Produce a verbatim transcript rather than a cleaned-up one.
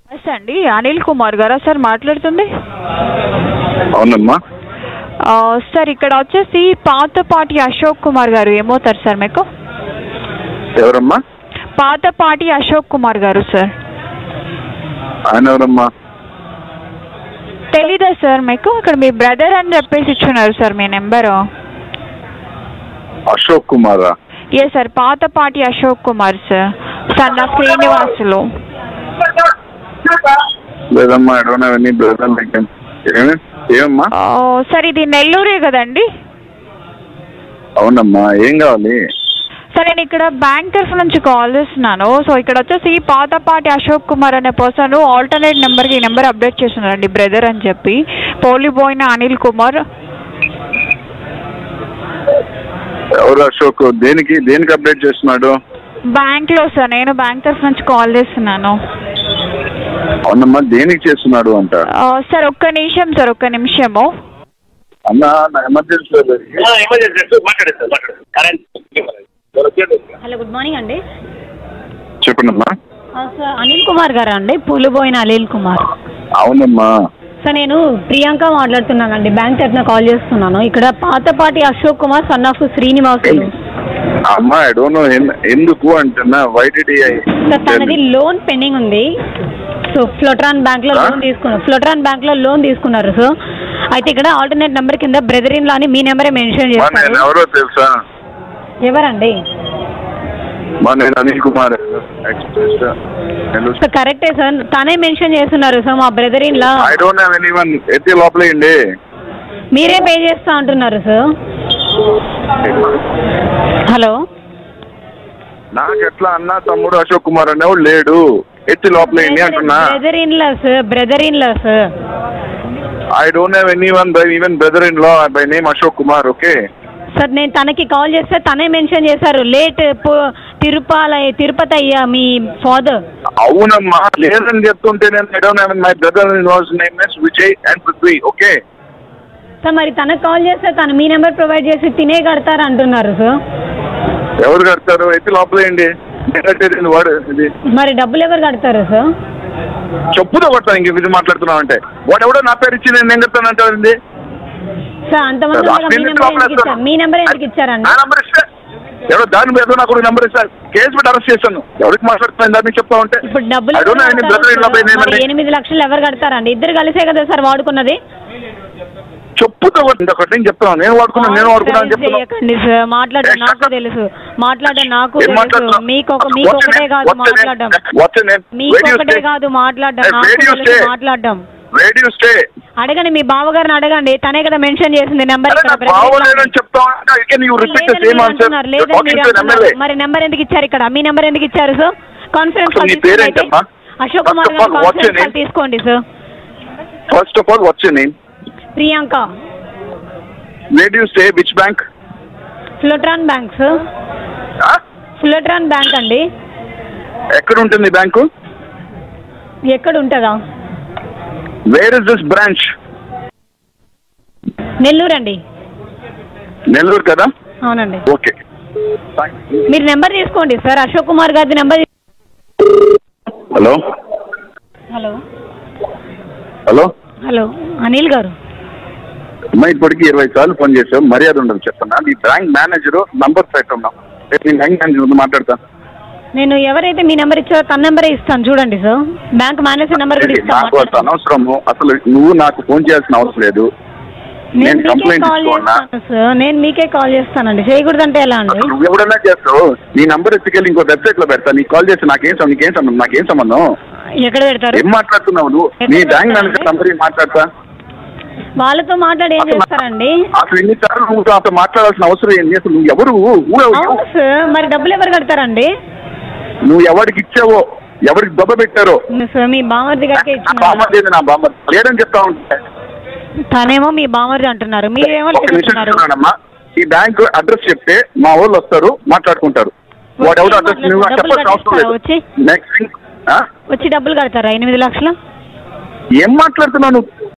నమస్తే అండి, అనిల్ కుమార్ గారా సార్ మాట్లాడుతుంది? అవునమ్మా సార్ ఇక్కడ వచ్చేసి పాతపాటి అశోక్ కుమార్ గారు ఏమవుతారు సార్ మీకు? ఎవరమ్మా? పాతపాటి అశోక్ కుమార్ గారు సార్. ఆయన ఎవరమ్మా? తెలీదా సార్ మీకు? ఇక్కడ మీ బ్రదర్ అని చెప్పేసి ఇచ్చున్నారు సార్ మీ నెంబరు. అశోక్ కుమారా? ఏ సార్, పాతపాటి అశోక్ కుమార్ సార్, సన్న శ్రీనివాసులు. లేదమ్మా, I don't have any brother like them. ఏమమ్మా? సార్ ఇది నెల్లూరే కదండి? అవునమ్మా, ఏం కావాలి? సార్ నేను ఇక్కడ బ్యాంక్ తరఫు నుంచి కాల్ చేస్తున్నాను. సో ఇక్కడ వచ్చేసి పాతపాటి అశోక్ కుమార్ అనే పర్సన్ ఆల్టర్నేట్ నెంబర్కి ఈ నెంబర్ అప్డేట్ చేస్తున్నారండి, బ్రదర్ అని చెప్పి. పోలిపోయిన అనిల్ కుమార్. ఎవరు అశోక్? దేనికి దేనికి అప్డేట్ చేస్తున్నాడు? బ్యాంక్ లో సార్, నేను బ్యాంక్ తరఫు నుంచి కాల్ చేస్తున్నాను. అవునమ్మా, దేనికి చేస్తున్నాడు అంట? సార్ ఒక్క నిమిషం సార్, ఒక్క నిమిషము. అన్నా నా ఎమర్జెన్సీ. హలో, గుడ్ మార్నింగ్ అండి. చెప్పండమ్మా. సార్ అనిల్ కుమార్ గారా అండి? పూలుపోయిన అనిల్ కుమార్. అవునమ్మా. సార్ నేను ప్రియాంక మాట్లాడుతున్నానండి, బ్యాంక్ తరఫున కాల్ చేస్తున్నాను. ఇక్కడ పాతపాటి అశోక్ కుమార్ సన్ ఆఫ్ శ్రీనివాసులు. అమ్మా, ఐ డోంట్ నో ఎందుకు అంటున్నా. Why did he? సార్ తనది లోన్ పెండింగ్ ఉంది. సో ఫ్లోట్రాన్ బ్యాంక్ లో లోన్ తీసుకున్నారు ఫ్లోట్రాన్ బ్యాంక్ లో లోన్ తీసుకున్నారు సార్. అయితే ఇక్కడ ఆల్టర్నేట్ నెంబర్ కింద బ్రదర్ ఇన్ లా అని మీ నెంబరే మెన్షన్ చేస్తారు. ఎవరో తెలుసా? ఎవరండి? అనిల్ కుమార్. కరెక్టే సార్, తనే మెన్షన్ చేస్తున్నారు సార్ మా brother in law. I don't have anyone. ఎత్తి లోపలేయండి. మీరే పే చేస్తా అంటున్నారు సార్. హలో, నాకు ఎట్లా అన్నా తమ్ముడు అశోక్ కుమార్ అనేవాడు లేడు. ఎత్తి లోపలేయండి అంటున్నా. Brother in law sir, brother in law sir. I don't have anyone by even brother in law by name Ashok Kumar. Okay sir, నేను తనకి కాల్ చేస్తే తనే మెన్షన్ చేశారు లేట్ తిరుపతి తిరుపతి అయ్యా మీ ఫాదర్. అవునమ్మా, లేదని చెప్తుంటే నేను I don't have my brother in law's name is Vijay and Prithvi. Okay sir, మరి తనకు కాల్ చేస్తే తను మీ నెంబర్ ప్రొవైడ్ చేసి తినే కడతారు అంటున్నారు సార్. ఎవరు కడతారు? ఎత్తి లోపలేయండి. వాడు మరి డబ్బులు ఎవరు కడతారు సార్? చెప్పుతో కొడతాను. ఇంక ఇది మాట్లాడుతున్నావు అంటే వాడు ఎవడో నా పేరు ఇచ్చి నేను ఏం చెప్తాను అంటారు సార్. అంతమంది మీ నెంబర్ ఎందుకు ఇచ్చారండి? ఎవరో దాని మీద నాకు నెంబర్ ఇస్తారు, కేసు పెట్టి అరెస్ట్ చేస్తాను. ఎవరికి మాట్లాడుతున్నాను దాన్ని చెప్తా ఉంటే. ఇప్పుడు డబ్బులు ఎనిమిది లక్షలు ఎవరు కడతారండి? ఇద్దరు కలిసే కదా సార్ వాడుకున్నది. చెప్పుతో ఒకటి నేను చెప్తాను. నేను వాడుకున్నాను నేను వాడుకున్నాను చెప్తాను. మాట్లాడడం నాకు తెలుసు, మాట్లాడడం నాకు తెలుసు. మీకు మీకొకటే కాదు మాట్లాడడం, మీకొకటే కాదు మాట్లాడడం, మాట్లాడడం. అడగండి, మీ బావగారిని అడగండి, తనే కదా మెన్షన్ చేసింది నెంబర్. మరి నెంబర్ ఎందుకు ఇచ్చారు ఇక్కడ? మీ నెంబర్ ఎందుకు ఇచ్చారు sir? Conference call Ashok Kumar గారు కాన్ఫరెన్స్ కాల్ తీసుకోండి sir. First of all what's your name? Priyanka. Where do you stay? Which bank? Fullerton bank sir. Fullerton bank అండి. ఎక్కడ ఉంటుంది బ్యాంకు? ఎక్కడ ఉంటుందా? Where is this branch? Nellore అండి. నెల్లూరు కదా? అవునండి. ఓకే, మీరు నెంబర్ తీసుకోండి సార్, అశోక్ కుమార్ గారి number. Hello hello hello hello Anil గారు. అమ్మా, ఇప్పటికి ఇరవై సార్లు ఫోన్ చేసావు, మర్యాద ఉండదు చెప్తున్నా. నీ బ్యాంక్ మేనేజర్ నంబర్ పెట్టున్నాం, నేను బ్యాంక్ మేనేజర్ మాట్లాడతా. నేను ఎవరైతే మీ నెంబర్ ఇచ్చారో తన నెంబరే ఇస్తాను చూడండి సార్. బ్యాంక్ మేనేజర్ నెంబర్ కూడా నాకు అంత అనవసరము. అసలు నువ్వు నాకు ఫోన్ చేయాల్సిన అవసరం లేదు. నేను కంప్లైంట్ ఇస్తున్నా సార్. నేను మీకే కాల్ చేస్తానండి, చేయకూడదంటే ఎలా అండి? నువ్వు ఎవడన్నా చేస్తావు. నీ నంబర్ ఎత్తుకెళ్ళి ఇంకో వెబ్సైట్ లో పెడతా. నీకు కాల్ చేస్తే నాకేం నీకేం సంబంధం నాకేం సంబంధం? ఎక్కడ పెడతారు? ఏం మాట్లాడుతున్నావు నువ్వు? నీ బ్యాంక్ మేనేజర్ నంబర్ మాట్లాడతా. వాళ్ళతో మాట్లాడి ఏం చేస్తారండి? అసలు ఎన్నిసార్లు నువ్వు అసలు మాట్లాడాల్సిన అవసరం ఏంటి? అసలు నువ్వు ఎవరు? మరి డబ్బులు ఎవరు కడతారండి? నువ్వు ఎవరికి ఇచ్చావో, ఎవరికి దెబ్బ పెట్టారో. మీ బామర్ది గారికి బామర్ది నా బామర్ లేదని చెప్తా ఉంటే తనేమో మీ బామర్ది అంటున్నారు, మీరేమో చెప్తున్నానమ్మా. ఈ బ్యాంక్ అడ్రస్ చెప్తే మా వాళ్ళు వస్తారు, మాట్లాడుకుంటారు. వాడు ఎవరు అడ్రస్ చెప్పాల్సిన అవసరం లేదు. నెక్స్ట్ వచ్చి డబ్బులు కడతారా? ఎనిమిది లక్షలు ఏం మాట్లాడుతున్నావు?